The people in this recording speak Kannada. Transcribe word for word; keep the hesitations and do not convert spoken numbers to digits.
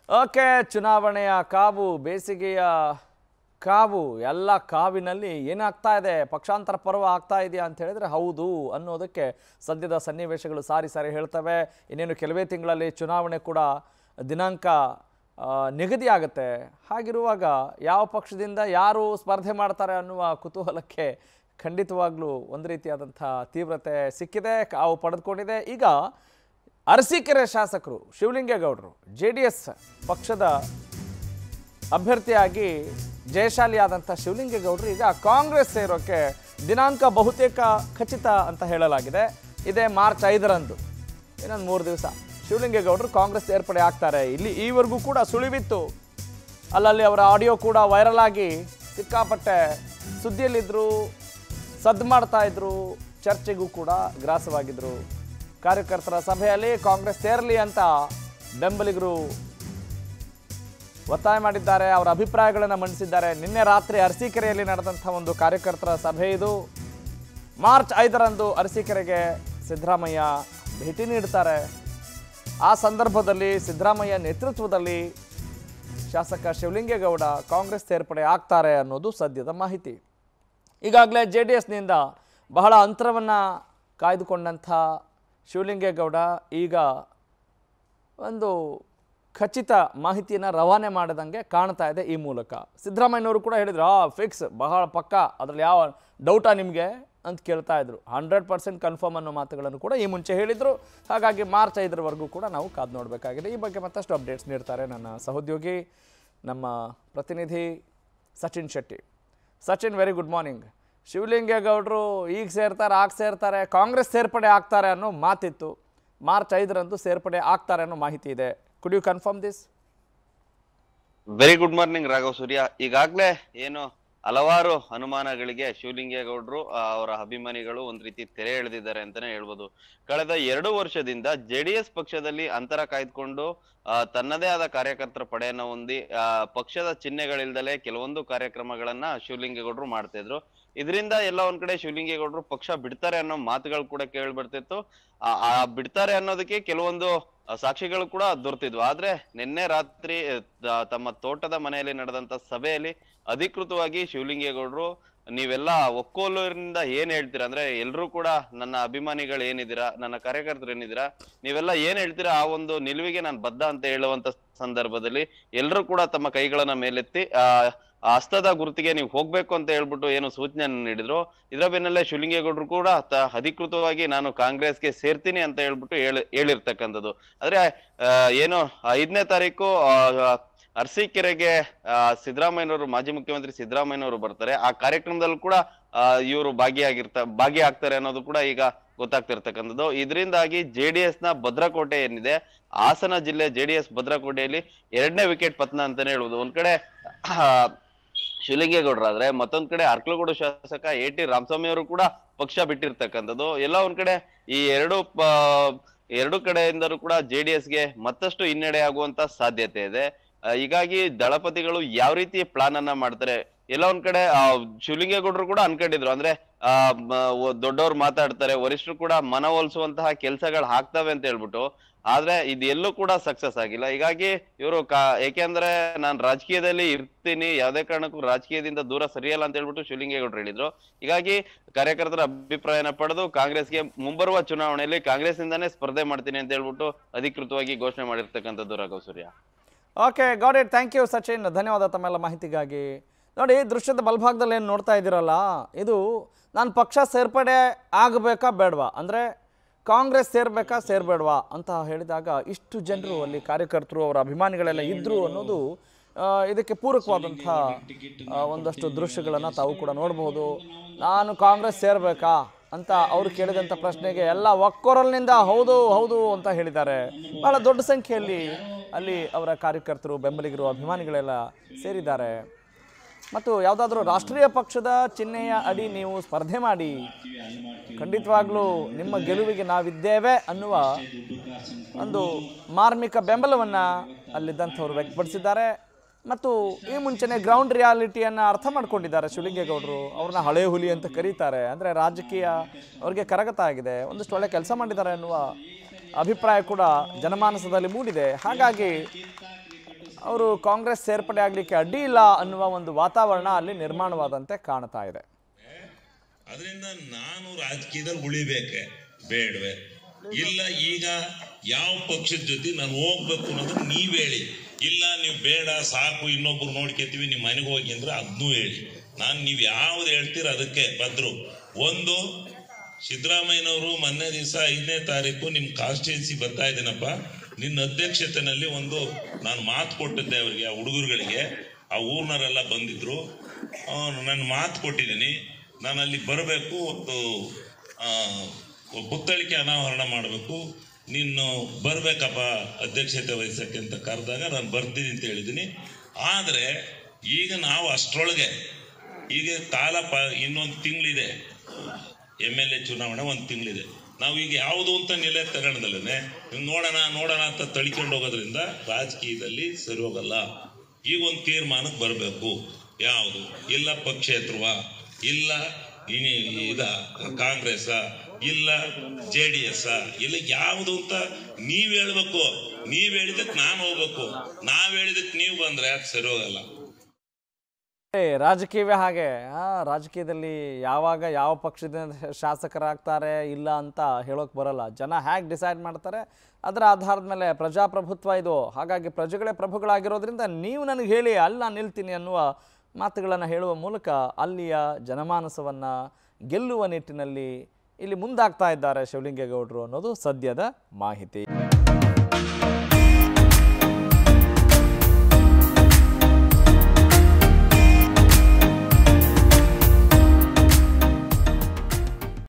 ಓಕೆ, ಚುನಾವಣೆಯ ಕಾವು, ಬೇಸಿಗೆಯ ಕಾವು, ಎಲ್ಲ ಕಾವಿನಲ್ಲಿ ಏನಾಗ್ತಾ ಇದೆ, ಪಕ್ಷಾಂತರ ಪರ್ವ ಆಗ್ತಾ ಇದೆಯಾ ಅಂತ ಹೇಳಿದ್ರೆ ಹೌದು ಅನ್ನೋದಕ್ಕೆ ಸದ್ಯದ ಸನ್ನಿವೇಶಗಳು ಸಾರಿ ಸಾರಿ ಹೇಳ್ತವೆ. ಇನ್ನೇನು ಕೆಲವೇ ತಿಂಗಳಲ್ಲಿ ಚುನಾವಣೆ ಕೂಡ ದಿನಾಂಕ ನಿಗದಿ ಆಗುತ್ತೆ. ಹಾಗಿರುವಾಗ ಯಾವ ಪಕ್ಷದಿಂದ ಯಾರು ಸ್ಪರ್ಧೆ ಮಾಡ್ತಾರೆ ಅನ್ನುವ ಕುತೂಹಲಕ್ಕೆ ಖಂಡಿತವಾಗ್ಲೂ ಒಂದು ರೀತಿಯಾದಂಥ ತೀವ್ರತೆ ಸಿಕ್ಕಿದೆ, ಕಾವು ಪಡೆದುಕೊಂಡಿದೆ. ಈಗ ಅರಸೀಕೆರೆ ಶಾಸಕರು ಶಿವಲಿಂಗೇಗೌಡರು ಜೆ ಡಿ ಎಸ್ ಪಕ್ಷದ ಅಭ್ಯರ್ಥಿಯಾಗಿ ಜಯಶಾಲಿಯಾದಂಥ ಶಿವಲಿಂಗೇಗೌಡರು ಈಗ ಕಾಂಗ್ರೆಸ್ ಸೇರೋಕ್ಕೆ ದಿನಾಂಕ ಬಹುತೇಕ ಖಚಿತ ಅಂತ ಹೇಳಲಾಗಿದೆ. ಇದೇ ಮಾರ್ಚ್ ಐದರಂದು, ಇನ್ನೊಂದು ಮೂರು ದಿವಸ ಶಿವಲಿಂಗೇಗೌಡರು ಕಾಂಗ್ರೆಸ್ ಸೇರ್ಪಡೆ ಆಗ್ತಾರೆ. ಇಲ್ಲಿ ಈವರೆಗೂ ಕೂಡ ಸುಳಿವಿತ್ತು, ಅಲ್ಲಲ್ಲಿ ಅವರ ಆಡಿಯೋ ಕೂಡ ವೈರಲ್ ಆಗಿ ಸಿಕ್ಕಾಪಟ್ಟೆ ಸುದ್ದಿಯಲ್ಲಿದ್ದರು, ಸದ್ದು ಮಾಡ್ತಾ ಇದ್ರು, ಚರ್ಚೆಗೂ ಕೂಡ ಗ್ರಾಸವಾಗಿದ್ದರು. ಕಾರ್ಯಕರ್ತರ ಸಭೆಯಲ್ಲಿ ಕಾಂಗ್ರೆಸ್ ಸೇರಲಿ ಅಂತ ಬೆಂಬಲಿಗರು ಒತ್ತಾಯ ಮಾಡಿದ್ದಾರೆ, ಅವರ ಅಭಿಪ್ರಾಯಗಳನ್ನು ಮಂಡಿಸಿದ್ದಾರೆ. ನಿನ್ನೆ ರಾತ್ರಿ ಅರಸೀಕೆರೆಯಲ್ಲಿ ನಡೆದಂಥ ಒಂದು ಕಾರ್ಯಕರ್ತರ ಸಭೆ ಇದು. ಮಾರ್ಚ್ ಐದರಂದು ಅರಸೀಕೆರೆಗೆ ಸಿದ್ದರಾಮಯ್ಯ ಭೇಟಿ ನೀಡ್ತಾರೆ. ಆ ಸಂದರ್ಭದಲ್ಲಿ ಸಿದ್ದರಾಮಯ್ಯ ನೇತೃತ್ವದಲ್ಲಿ ಶಾಸಕ ಶಿವಲಿಂಗೇಗೌಡ ಕಾಂಗ್ರೆಸ್ ಸೇರ್ಪಡೆ ಆಗ್ತಾರೆ ಅನ್ನೋದು ಸದ್ಯದ ಮಾಹಿತಿ. ಈಗಾಗಲೇ ಜೆ ಡಿ ಎಸ್ನಿಂದ ಬಹಳ ಅಂತರವನ್ನು ಕಾಯ್ದುಕೊಂಡಂಥ ಶಿವಲಿಂಗೇಗೌಡ ಈಗ ಒಂದು ಖಚಿತ ಮಾಹಿತಿಯನ್ನು ರವಾನೆ ಮಾಡಿದಂಗೆ ಕಾಣ್ತಾ ಇದೆ. ಈ ಮೂಲಕ ಸಿದ್ದರಾಮಯ್ಯನವರು ಕೂಡ ಹೇಳಿದ್ರು, ಆ ಫಿಕ್ಸ್, ಬಹಳ ಪಕ್ಕ, ಅದರಲ್ಲಿ ಯಾವ ಡೌಟಾ ನಿಮಗೆ ಅಂತ ಕೇಳ್ತಾ ಇದ್ರು. ಹಂಡ್ರೆಡ್ ಪರ್ಸೆಂಟ್ ಕನ್ಫರ್ಮ್ ಅನ್ನೋ ಮಾತುಗಳನ್ನು ಕೂಡ ಈ ಮುಂಚೆ ಹೇಳಿದರು. ಹಾಗಾಗಿ ಮಾರ್ಚ್ ಐದರವರೆಗೂ ಕೂಡ ನಾವು ಕಾದು ನೋಡಬೇಕಾಗಿದೆ. ಈ ಬಗ್ಗೆ ಮತ್ತಷ್ಟು ಅಪ್ಡೇಟ್ಸ್ ನೀಡ್ತಾರೆ ನನ್ನ ಸಹೋದ್ಯೋಗಿ, ನಮ್ಮ ಪ್ರತಿನಿಧಿ Sachin Shetty. Sachin, very good morning. ಶಿವಲಿಂಗೇಗೌಡರು ಈಗ ಸೇರ್ತಾರೆ, ಆಗ ಸೇರ್ತಾರೆ, ಕಾಂಗ್ರೆಸ್ ಸೇರ್ಪಡೆ ಆಗ್ತಾರೆ ಅನ್ನೋ ಮಾತಿತ್ತು. ಮಾರ್ಚ್ ಐದರಂದು ಸೇರ್ಪಡೆ ಆಗ್ತಾರೆ ಅನ್ನೋ ಮಾಹಿತಿ ಇದೆ. Could you confirm this? Very good morning Raghav Surya. ಈಗಾಗಲೇ ಏನು ಹಲವಾರು ಅನುಮಾನಗಳಿಗೆ ಶಿವಲಿಂಗೇಗೌಡರು ಅವರ ಅಭಿಮಾನಿಗಳು ಒಂದ್ ರೀತಿ ತೆರೆ ಎಳೆದಿದ್ದಾರೆ ಅಂತಾನೆ ಹೇಳ್ಬೋದು. ಕಳೆದ ಎರಡು ವರ್ಷದಿಂದ ಜೆ ಡಿ ಎಸ್ ಪಕ್ಷದಲ್ಲಿ ಅಂತರ ಕಾಯ್ದುಕೊಂಡು ಆ ತನ್ನದೇ ಆದ ಕಾರ್ಯಕರ್ತರ ಪಡೆಯನ್ನ ಹೊಂದಿ ಆ ಪಕ್ಷದ ಚಿಹ್ನೆಗಳಿಲ್ದಲೆ ಕೆಲವೊಂದು ಕಾರ್ಯಕ್ರಮಗಳನ್ನ ಶಿವಲಿಂಗೇಗೌಡರು ಮಾಡ್ತಾ ಇದ್ರು. ಇದರಿಂದ ಎಲ್ಲ ಒಂದ್ ಕಡೆ ಶಿವಲಿಂಗೇಗೌಡರು ಪಕ್ಷ ಬಿಡ್ತಾರೆ ಅನ್ನೋ ಮಾತುಗಳು ಕೂಡ ಕೇಳಿ ಬರ್ತಿತ್ತು. ಆ ಬಿಡ್ತಾರೆ ಅನ್ನೋದಕ್ಕೆ ಕೆಲವೊಂದು ಸಾಕ್ಷಿಗಳು ಕೂಡ ದೊರೆತಿದ್ವು. ಆದ್ರೆ ನಿನ್ನೆ ರಾತ್ರಿ ತಮ್ಮ ತೋಟದ ಮನೆಯಲ್ಲಿ ನಡೆದಂತ ಸಭೆಯಲ್ಲಿ ಅಧಿಕೃತವಾಗಿ ಶಿವಲಿಂಗೇಗೌಡರು ನೀವೆಲ್ಲ ಒಕ್ಕೋಲೂರಿನಿಂದ ಏನ್ ಹೇಳ್ತೀರಾ, ಅಂದ್ರೆ ಎಲ್ರು ಕೂಡ ನನ್ನ ಅಭಿಮಾನಿಗಳು ಏನಿದ್ದೀರಾ, ನನ್ನ ಕಾರ್ಯಕರ್ತರು ಏನಿದ್ದೀರಾ, ನೀವೆಲ್ಲ ಏನ್ ಹೇಳ್ತೀರಾ ಆ ಒಂದು ನಿಲುವಿಗೆ ನಾನು ಬದ್ಧ ಅಂತ ಹೇಳುವಂತ ಸಂದರ್ಭದಲ್ಲಿ ಎಲ್ರು ಕೂಡ ತಮ್ಮ ಕೈಗಳನ್ನ ಮೇಲೆತ್ತಿ ಆ ಹಸ್ತದ ಗುರುತಿಗೆ ನೀವು ಹೋಗ್ಬೇಕು ಅಂತ ಹೇಳ್ಬಿಟ್ಟು ಏನು ಸೂಚನೆಯನ್ನು ನೀಡಿದ್ರು. ಇದರ ಬೆನ್ನಲ್ಲೇ ಶಿವಲಿಂಗೇಗೌಡರು ಕೂಡ ಅಧಿಕೃತವಾಗಿ ನಾನು ಕಾಂಗ್ರೆಸ್ಗೆ ಸೇರ್ತೀನಿ ಅಂತ ಹೇಳ್ಬಿಟ್ಟು ಹೇಳಿ ಹೇಳಿರ್ತಕ್ಕಂಥದ್ದು. ಆದ್ರೆ ಏನು ಐದನೇ ತಾರೀಕು ಅರಸೀಕೆರೆಗೆ ಸಿದ್ದರಾಮಯ್ಯನವರು, ಮಾಜಿ ಮುಖ್ಯಮಂತ್ರಿ ಸಿದ್ದರಾಮಯ್ಯನವರು ಬರ್ತಾರೆ. ಆ ಕಾರ್ಯಕ್ರಮದಲ್ಲಿ ಕೂಡ ಇವರು ಭಾಗಿಯಾಗಿರ್ತ ಭಾಗಿಯಾಗ್ತಾರೆ ಅನ್ನೋದು ಕೂಡ ಈಗ ಗೊತ್ತಾಗ್ತಿರ್ತಕ್ಕಂಥದ್ದು. ಇದರಿಂದಾಗಿ ಜೆ ಡಿ ಎಸ್ ನ ಭದ್ರಕೋಟೆ ಏನಿದೆ, ಹಾಸನ ಜಿಲ್ಲೆ ಜೆ ಡಿ ಎಸ್ ಭದ್ರಕೋಟೆಯಲ್ಲಿ ಎರಡನೇ ವಿಕೆಟ್ ಪತನ ಅಂತಾನೆ ಹೇಳ್ಬೋದು. ಒಂದ್ ಕಡೆ ಶಿವಲಿಂಗೇಗೌಡರಾದ್ರೆ ಮತ್ತೊಂದ್ ಕಡೆ ಅರ್ಕಲಗೂಡು ಶಾಸಕ ಎ ಟಿ ರಾಮಸ್ವಾಮಿ ಅವರು ಕೂಡ ಪಕ್ಷ ಬಿಟ್ಟಿರ್ತಕ್ಕಂಥದ್ದು. ಎಲ್ಲ ಒಂದ್ ಕಡೆ ಈ ಎರಡು ಎರಡು ಕಡೆಯಿಂದಲೂ ಕೂಡ ಜೆ ಡಿ ಎಸ್ಗೆ ಮತ್ತಷ್ಟು ಹಿನ್ನಡೆ ಆಗುವಂತ ಸಾಧ್ಯತೆ ಇದೆ. ಹೀಗಾಗಿ ದಳಪತಿಗಳು ಯಾವ ರೀತಿ ಪ್ಲಾನ್ ಅನ್ನ ಮಾಡ್ತಾರೆ, ಎಲ್ಲ ಒಂದ್ ಕಡೆ ಆ ಶಿವಲಿಂಗೇಗೌಡರು ಕೂಡ ಅನ್ಕೊಂಡಿದ್ರು, ಅಂದ್ರೆ ಆ ದೊಡ್ಡವ್ರು ಮಾತಾಡ್ತಾರೆ, ವರಿಷ್ಠರು ಕೂಡ ಮನವೊಲಿಸುವಂತಹ ಕೆಲ್ಸಗಳು ಆಗ್ತವೆ ಅಂತ ಹೇಳ್ಬಿಟ್ಟು. ಆದ್ರೆ ಇದು ಎಲ್ಲೂ ಕೂಡ ಸಕ್ಸಸ್ ಆಗಿಲ್ಲ. ಹೀಗಾಗಿ ಇವರು ಕಾ ಯಾಕೆಂದ್ರೆ ನಾನ್ ರಾಜಕೀಯದಲ್ಲಿ ಇರ್ತೀನಿ, ಯಾವ್ದೇ ಕಾರಣಕ್ಕೂ ರಾಜಕೀಯದಿಂದ ದೂರ ಸರಿಯಲ್ಲ ಅಂತ ಹೇಳ್ಬಿಟ್ಟು ಶಿವಲಿಂಗೇಗೌಡರು ಹೇಳಿದ್ರು. ಹೀಗಾಗಿ ಕಾರ್ಯಕರ್ತರ ಅಭಿಪ್ರಾಯನ ಪಡೆದು ಕಾಂಗ್ರೆಸ್ಗೆ ಮುಂಬರುವ ಚುನಾವಣೆಯಲ್ಲಿ ಕಾಂಗ್ರೆಸ್ ಇಂದಾನೇ ಸ್ಪರ್ಧೆ ಮಾಡ್ತೀನಿ ಅಂತ ಹೇಳ್ಬಿಟ್ಟು ಅಧಿಕೃತವಾಗಿ ಘೋಷಣೆ ಮಾಡಿರ್ತಕ್ಕಂಥದ್ದು Raghav Surya. Okay, got it. Thank you Sachin, ಧನ್ಯವಾದ ತಮ್ಮೆಲ್ಲ ಮಾಹಿತಿಗಾಗಿ. ನೋಡಿ, ದೃಶ್ಯದ ಬಲಭಾಗದಲ್ಲಿ ಏನು ನೋಡ್ತಾ ಇದ್ದೀರಲ್ಲ, ಇದು ನಾನು ಪಕ್ಷ ಸೇರ್ಪಡೆ ಆಗಬೇಕಾ ಬೇಡವಾ, ಅಂದರೆ ಕಾಂಗ್ರೆಸ್ ಸೇರ್ಬೇಕಾ ಸೇರ್ಬೇಡವಾ ಅಂತ ಹೇಳಿದಾಗ ಇಷ್ಟು ಜನರು ಅಲ್ಲಿ ಕಾರ್ಯಕರ್ತರು, ಅವರ ಅಭಿಮಾನಿಗಳೆಲ್ಲ ಇದ್ದರು ಅನ್ನೋದು ಇದಕ್ಕೆ ಪೂರಕವಾದಂಥ ಒಂದಷ್ಟು ದೃಶ್ಯಗಳನ್ನು ತಾವು ಕೂಡ ನೋಡ್ಬೋದು. ನಾನು ಕಾಂಗ್ರೆಸ್ ಸೇರಬೇಕಾ ಅಂತ ಅವರು ಕೇಳಿದಂಥ ಪ್ರಶ್ನೆಗೆ ಎಲ್ಲ ಒಕ್ಕೊರಲಿನಿಂದ ಹೌದು ಹೌದು ಅಂತ ಹೇಳಿದ್ದಾರೆ. ಬಹಳ ದೊಡ್ಡ ಸಂಖ್ಯೆಯಲ್ಲಿ ಅಲ್ಲಿ ಅವರ ಕಾರ್ಯಕರ್ತರು, ಬೆಂಬಲಿಗರು, ಅಭಿಮಾನಿಗಳೆಲ್ಲ ಸೇರಿದ್ದಾರೆ. ಮತ್ತು ಯಾವುದಾದ್ರೂ ರಾಷ್ಟ್ರೀಯ ಪಕ್ಷದ ಚಿಹ್ನೆಯ ಅಡಿ ನೀವು ಸ್ಪರ್ಧೆ ಮಾಡಿ, ಖಂಡಿತವಾಗ್ಲೂ ನಿಮ್ಮ ಗೆಲುವಿಗೆ ನಾವಿದ್ದೇವೆ ಅನ್ನುವ ಒಂದು ಮಾರ್ಮಿಕ ಬೆಂಬಲವನ್ನು ಅಲ್ಲಿದ್ದಂಥವ್ರು ವ್ಯಕ್ತಪಡಿಸಿದ್ದಾರೆ. ಮತ್ತು ಈ ಮುಂಚೆನೇ ಗ್ರೌಂಡ್ ರಿಯಾಲಿಟಿಯನ್ನು ಅರ್ಥ ಮಾಡ್ಕೊಂಡಿದ್ದಾರೆ ಶಿವಲಿಂಗೇಗೌಡರು. ಅವ್ರನ್ನ ಹಳೆ ಹುಲಿ ಅಂತ ಕರೀತಾರೆ. ಅಂದರೆ ರಾಜಕೀಯ ಅವ್ರಿಗೆ ಕರಗತ ಆಗಿದೆ, ಒಂದಷ್ಟು ಒಳ್ಳೆ ಕೆಲಸ ಮಾಡಿದ್ದಾರೆ ಅನ್ನುವ ಅಭಿಪ್ರಾಯ ಕೂಡ ಜನಮಾನಸದಲ್ಲಿ ಮೂಡಿದೆ. ಹಾಗಾಗಿ ಅವರು ಕಾಂಗ್ರೆಸ್ ಸೇರ್ಪಡೆ ಆಗಲಿಕ್ಕೆ ಅಡ್ಡಿ ಇಲ್ಲ ಅನ್ನುವ ಒಂದು ವಾತಾವರಣ ಅಲ್ಲಿ ನಿರ್ಮಾಣವಾದಂತೆ ಕಾಣ್ತಾ ಇದೆ. ಅದರಿಂದ ನಾನು ರಾಜಕೀಯದಲ್ಲಿ ಉಳಿಬೇಕೆ ಬೇಡವೆ ಇಲ್ಲ, ಈಗ ಯಾವ ಪಕ್ಷದ ಜೊತೆ ನಾನು ಹೋಗ್ಬೇಕು ಅನ್ನೋದು ನೀವ್ ಹೇಳಿ. ಇಲ್ಲ ನೀವು ಬೇಡ ಸಾಕು ಇನ್ನೊಬ್ರು ನೋಡ್ಕೊತೀವಿ ನಿಮ್ಮ ಮನೆಗೆ ಹೋಗಿ ಅಂದ್ರೆ ಅದನ್ನೂ ಹೇಳಿ. ನಾನು ನೀವು ಯಾವ್ದು ಹೇಳ್ತೀರ ಅದಕ್ಕೆ ಬದ್ರು. ಒಂದು, ಸಿದ್ದರಾಮಯ್ಯನವರು ಮೊನ್ನೆ ದಿವಸ ಐದನೇ ತಾರೀಕು ನಿಮ್ ಕಾನ್ಸ್ಟಿಟ್ಯೂನ್ಸಿ ಬರ್ತಾ ಇದ್ದೀನಪ್ಪ, ನಿನ್ನ ಅಧ್ಯಕ್ಷತೆಯಲ್ಲಿ ಒಂದು ನಾನು ಮಾತು ಕೊಟ್ಟಿದ್ದೆ ಅವರಿಗೆ, ಆ ಹುಡುಗರುಗಳಿಗೆ, ಆ ಊರ್ನವರೆಲ್ಲ ಬಂದಿದ್ರು. ನಾನು ಮಾತು ಕೊಟ್ಟಿದ್ದೀನಿ, ನಾನು ಅಲ್ಲಿ ಬರಬೇಕು, ಒಂದು ಪುತ್ಥಳಿಕೆ ಅನಾವರಣ ಮಾಡಬೇಕು, ನೀನು ಬರ್ಬೇಕಪ್ಪ ಅಧ್ಯಕ್ಷತೆ ವಹಿಸಕ್ಕೆ ಅಂತ ಕರೆದಾಗ ನಾನು ಬರ್ತೀನಿ ಅಂತ ಹೇಳಿದ್ದೀನಿ. ಆದರೆ ಈಗ ನಾವು ಅಷ್ಟರೊಳಗೆ ಈಗ ಕಾಲ ಪ ಇನ್ನೊಂದು ತಿಂಗಳಿದೆ, ಎಮ್ ಎಲ್ ಎ ಚುನಾವಣೆ ಒಂದು ತಿಂಗಳಿದೆ. ನಾವು ಈಗ ಯಾವುದು ಅಂತ ನೆಲೆ ತಗೊಂಡಲ್ಲೇ ನೋಡೋಣ ನೋಡೋಣ ಅಂತ ತಳ್ಕೊಂಡು ಹೋಗೋದ್ರಿಂದ ರಾಜಕೀಯದಲ್ಲಿ ಸರಿ ಹೋಗಲ್ಲ. ಈಗ ಒಂದು ತೀರ್ಮಾನಕ್ಕೆ ಬರಬೇಕು. ಯಾವುದು? ಇಲ್ಲ ಪಕ್ಷೇತರವ, ಇಲ್ಲ ಇದ ಕಾಂಗ್ರೆಸ್, ಇಲ್ಲ ಜೆ ಡಿ ಎಸ್, ಇಲ್ಲ ಯಾವುದು ಅಂತ ನೀವ್ ಹೇಳ್ಬೇಕು. ನೀವ್ ಹೇಳಿದಕ್ಕೆ ನಾನು ಹೋಗ್ಬೇಕು, ನಾವ್ ಹೇಳಿದಕ್ಕೆ ನೀವು ಬಂದ್ರೆ ಅದು ಸರಿ ಹೋಗಲ್ಲ. ರಾಜಕೀಯವೇ ಹಾಗೆ. ಆ ರಾಜಕೀಯದಲ್ಲಿ ಯಾವಾಗ ಯಾವ ಪಕ್ಷದಿಂದ ಶಾಸಕರಾಗ್ತಾರೆ ಇಲ್ಲ ಅಂತ ಹೇಳೋಕೆ ಬರಲ್ಲ. ಜನ ಹೇಗೆ ಡಿಸೈಡ್ ಮಾಡ್ತಾರೆ ಅದರ ಆಧಾರದ ಮೇಲೆ ಪ್ರಜಾಪ್ರಭುತ್ವ ಇದು. ಹಾಗಾಗಿ ಪ್ರಜೆಗಳೇ ಪ್ರಭುಗಳಾಗಿರೋದ್ರಿಂದ ನೀವು ನನಗೆ ಹೇಳಿ ಅಲ್ಲಿ ನಾನು ನಿಲ್ತೀನಿ ಅನ್ನುವ ಮಾತುಗಳನ್ನು ಹೇಳುವ ಮೂಲಕ ಅಲ್ಲಿಯ ಜನಮಾನಸವನ್ನು ಗೆಲ್ಲುವ ನಿಟ್ಟಿನಲ್ಲಿ ಇಲ್ಲಿ ಮುಂದಾಗ್ತಾ ಇದ್ದಾರೆ ಶಿವಲಿಂಗೇಗೌಡರು ಅನ್ನೋದು ಸದ್ಯದ ಮಾಹಿತಿ.